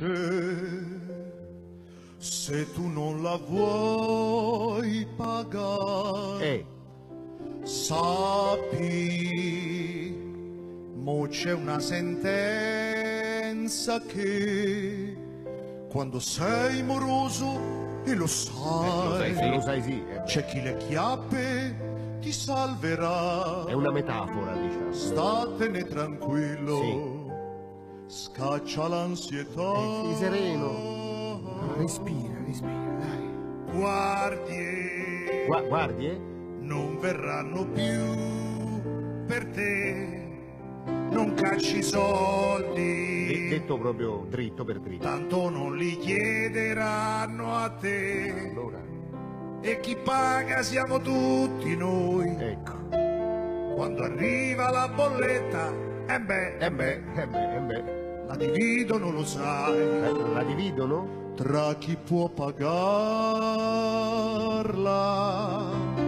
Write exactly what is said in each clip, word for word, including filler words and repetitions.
c'è. Se tu non la vuoi pagare, Eh. sappi, mo c'è una sentenza che quando sei moroso e lo sai, Eh, lo sai sì. eh. c'è chi le chiappe ti salverà. È una metafora, diciamo. Statene tranquillo, scaccia l'ansietà. Eh, sii sereno. Respira, respira, dai. Guardie, Gua- guardi, eh? non verranno più per te, non cacci De- soldi, detto proprio dritto per dritto. tanto non li chiederanno a te, Allora, e chi paga siamo tutti noi. ecco. Quando arriva la bolletta, e beh, E beh, e beh, e beh. la dividono, lo sai, Eh, La dividono? tra chi può pagarla.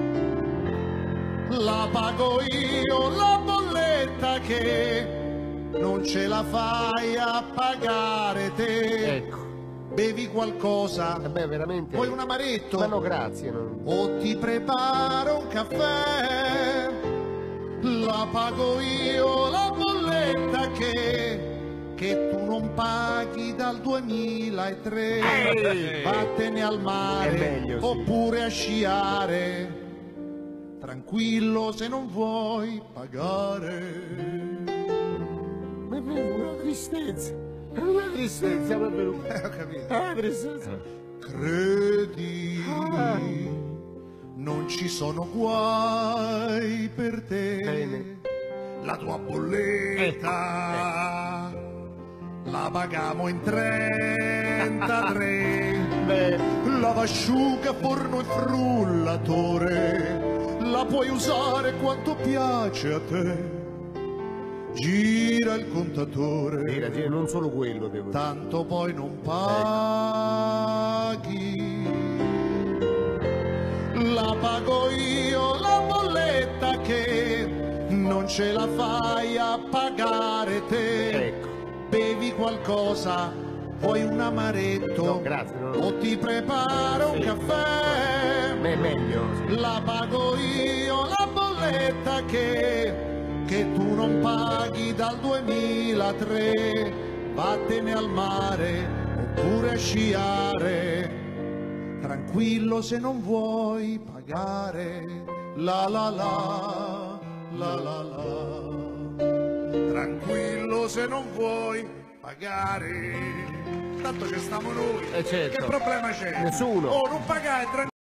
La pago io la bolletta che non ce la fai a pagare te. Ecco. Bevi qualcosa? E beh, veramente. Vuoi un amaretto? Ma no, grazie. non- O ti preparo un caffè? La pago io la bolletta che che tu non paghi dal duemilatré. Ehi! Vattene al mare, È meglio, sì. oppure a sciare, tranquillo se non vuoi pagare. Ma è una tristezza. È una tristezza, ma è venuta. Eh, ho capito. È una tristezza. Credi, Ah. non ci sono guai per te. Bene. La tua bolletta la pagamo in trentatré. Beh, Lavasciuga, forno e frullatore, la puoi usare quanto piace a te. Gira il contatore, gira, gira, non solo quello devo dire. tanto poi non paghi. La pago io la bolletta che non ce la fai a pagare te. Ecco. Bevi qualcosa, vuoi un amaretto? No, grazie, no. O ti preparo un Sì. caffè? Ma è meglio. sì. La pago io la bolletta che, che tu non paghi dal duemilatré. Vattene al mare oppure a sciare, tranquillo se non vuoi pagare. La la la, la la la, tranquillo se non vuoi pagare. Tanto ci stiamo noi, Eh, certo. che problema c'è? Nessuno. Oh, non pagare, tranquillo.